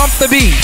pump the beat.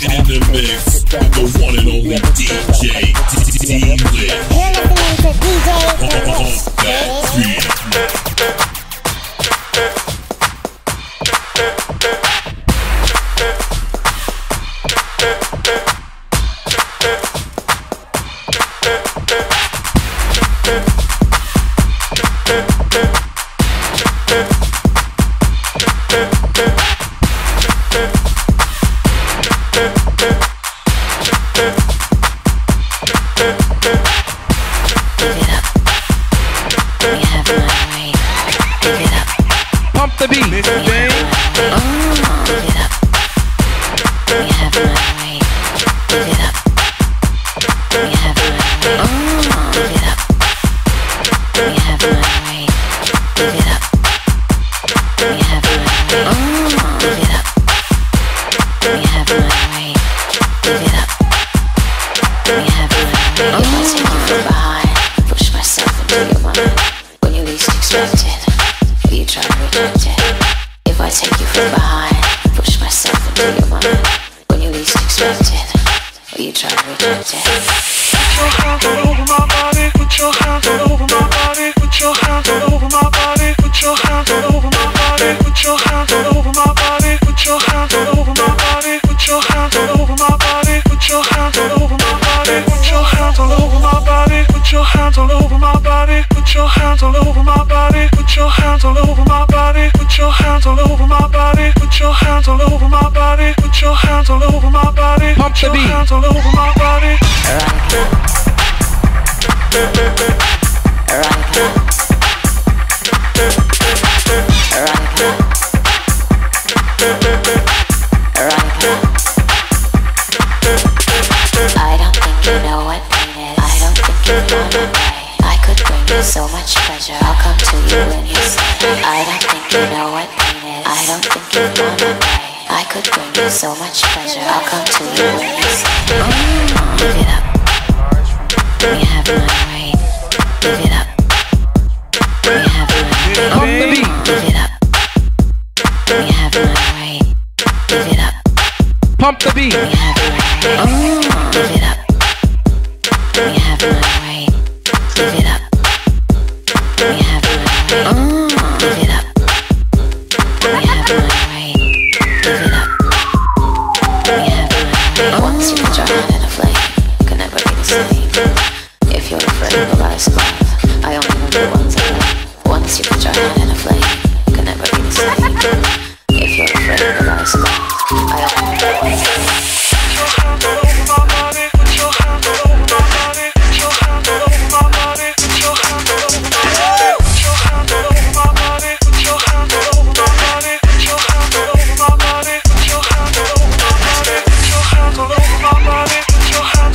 In the mix, the one and only DJ D-Lit. You're listening to DJ That beat. Pump the beat, Mr. James. Push myself into your mind when you least expect it. Will you try to reject it? If I take you from behind, push myself into your mind when you least expect it. Will you try to reject it? Put your hands all over my body. Put your hands all over my body. Put your hands all over my body. Put your hands all over my body. Put your hands all over my body. Put your hands all over my body. Put your hands all over my body. Put your hands all over my body. Put your hands all over my body. Put your hands all over my body. Put your hands all over my body. Put your hands all over my body. Put your hands all over my body. Put your hands all over my body. Put your hands all over my body. Pump the beat. Hands all over my body. I don't think you know what pain is. I don't think you know the way I could bring you so much pleasure. I'll come to you when you say I don't think you know what pain is. I don't think you know the way I could bring you so much pleasure. I'll come to you when you say give it up. We have my right. Give it up. We have my right. Pump the beat. Give it up. We have my right. Give it up. Pump the beat. We have my right. Give it up. We have my right. Give it up. We have my right. Give it up. We have my right. Give it up. We have my right. Once you put your hand in a flame, can never be the same. If you're afraid of life's love, I only want the ones I love. Once you put your hand in a flame, can never be the same. If you're afraid of life's love, I only want the ones I love. Put your hands all over my body. Put your hands all over my body. Put your hands all over my body. Put your hands all over my body. Put your hands all over my body. Put your hands all over my body. Put your hands all over my body. Put your hands all over my body. Put your hands all over my body. Put your hands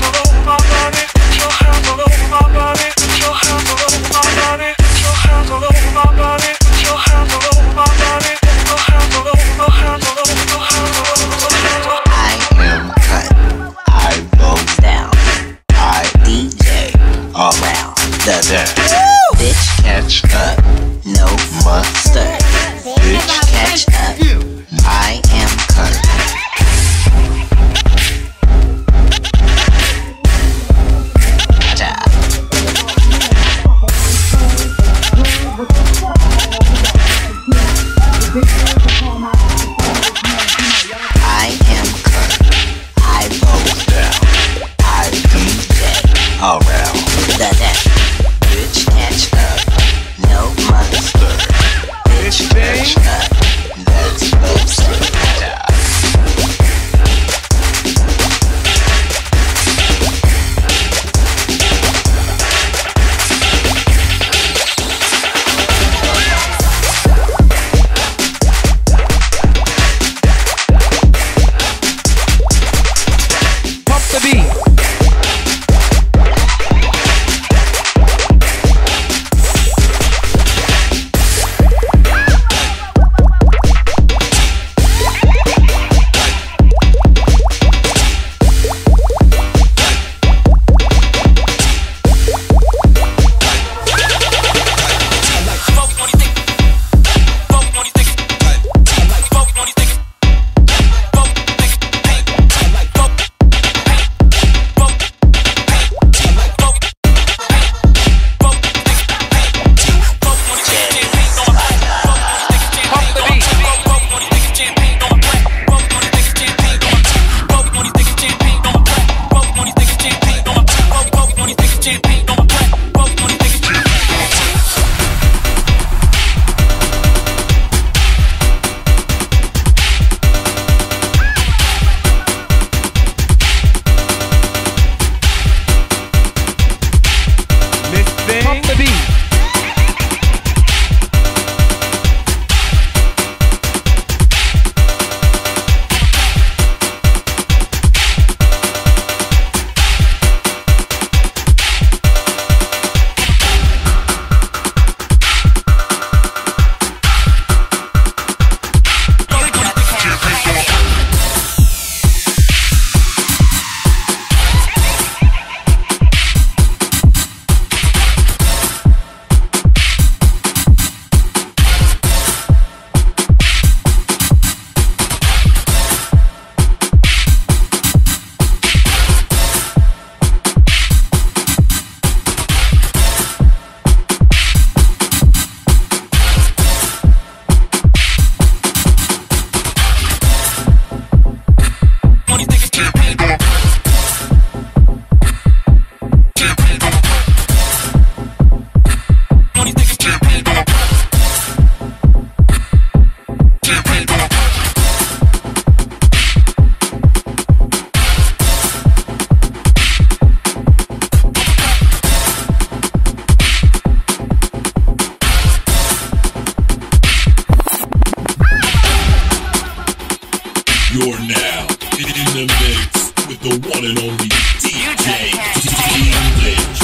with the one and only DJ English.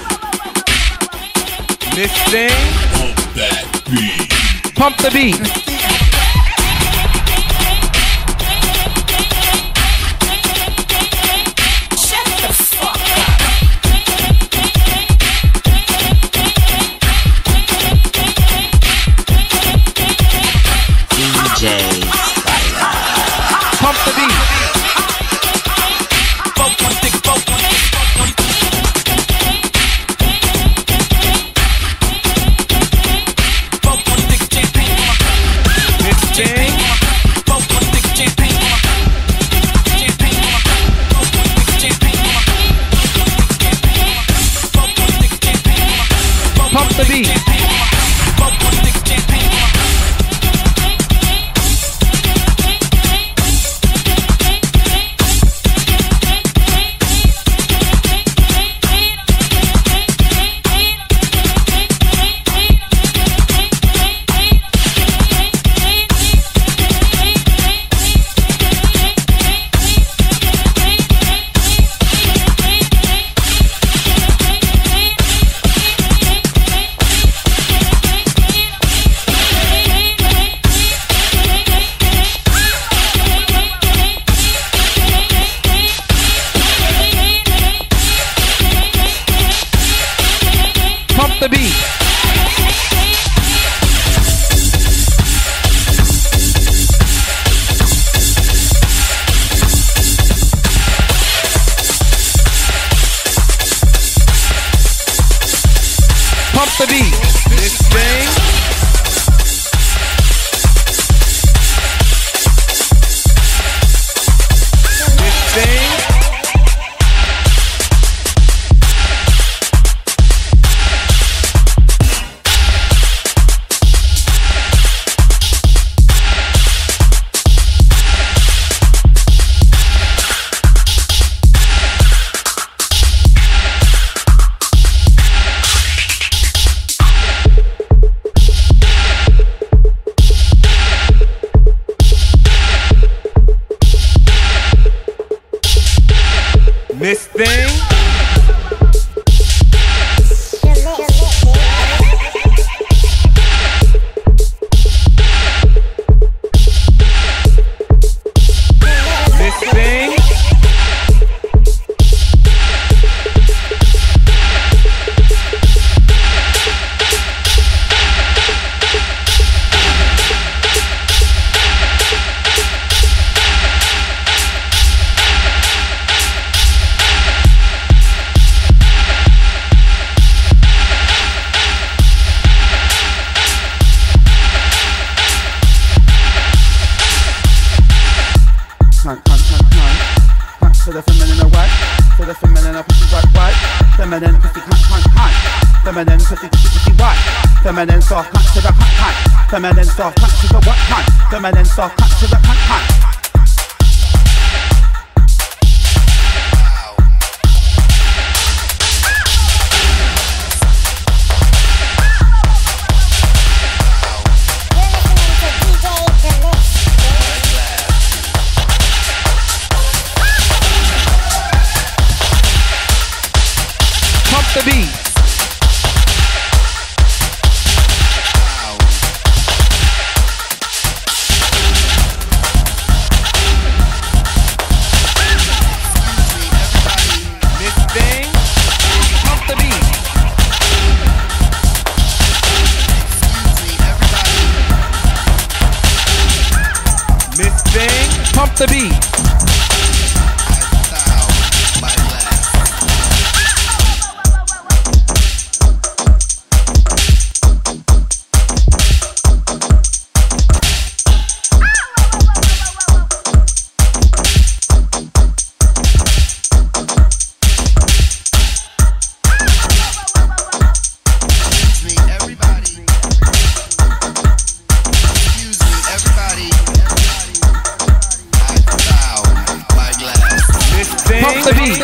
Miss Thing, Pump that beat. pump the beat. Pump the beat. Miss Thing, pump the beat. Pump the beat. Pump the beat. Miss Thing, Miss Thing, Miss Thing, Miss Thing, to the feminine white, to the feminine pussy white, feminine pussy cunt, feminine pussy white, feminine soft cunt to the cunt, feminine soft cunt to the what cunt, feminine soft cunt to the cunt. pump the beat. Miss Thing, pump the beat. Miss Thing, pump the beat. Pump the beat.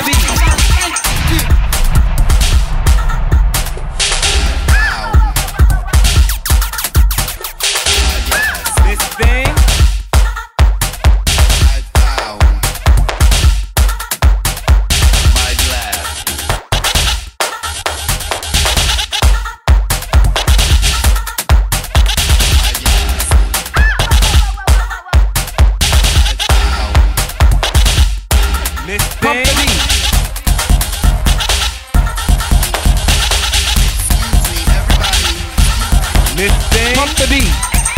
This thing. Miss Thing. Miss Thing. Pump the beat.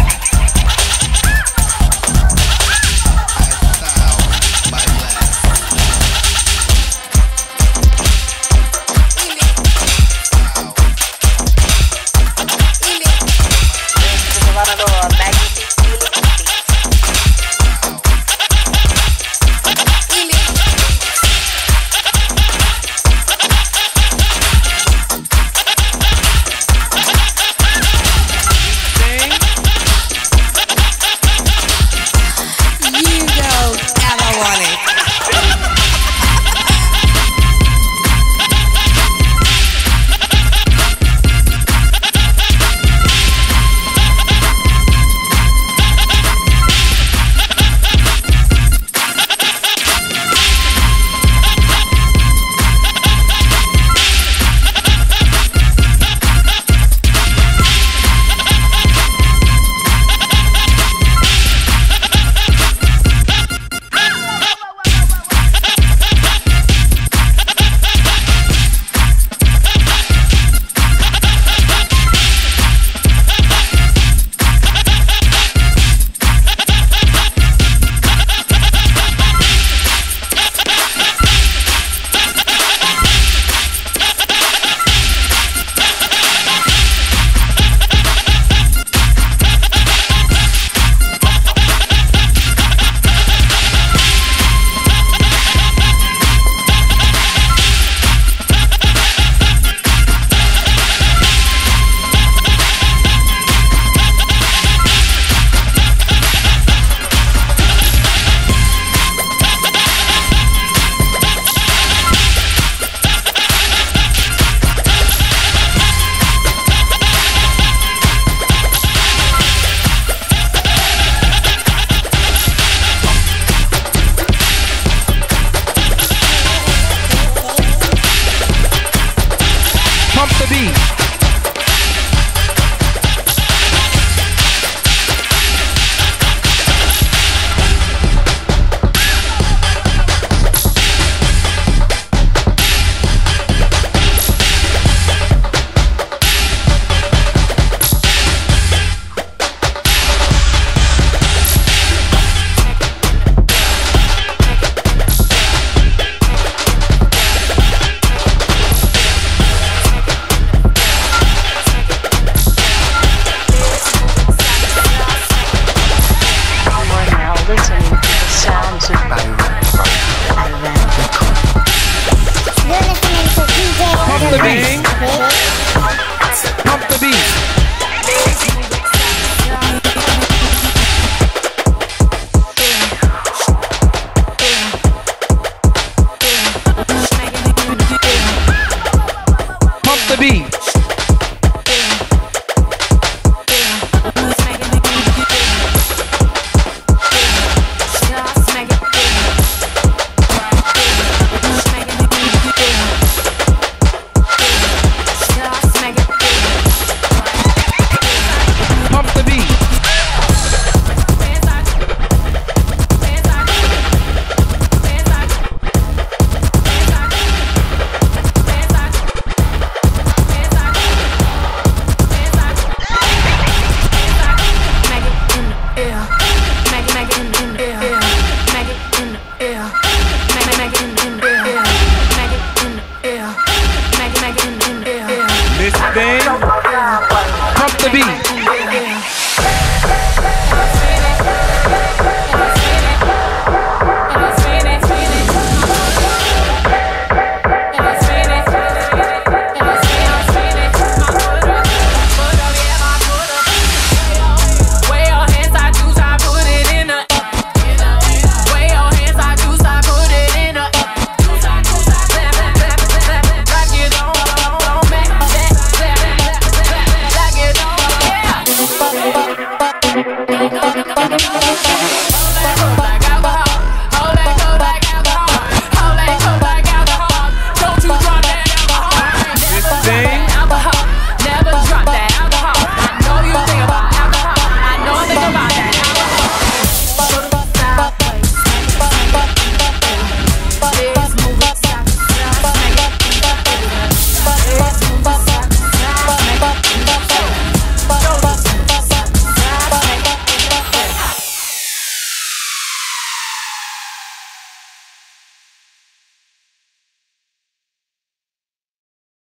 Pump the beat. Pump the beat. Pump the beat. Pump the beat. Miss Thing.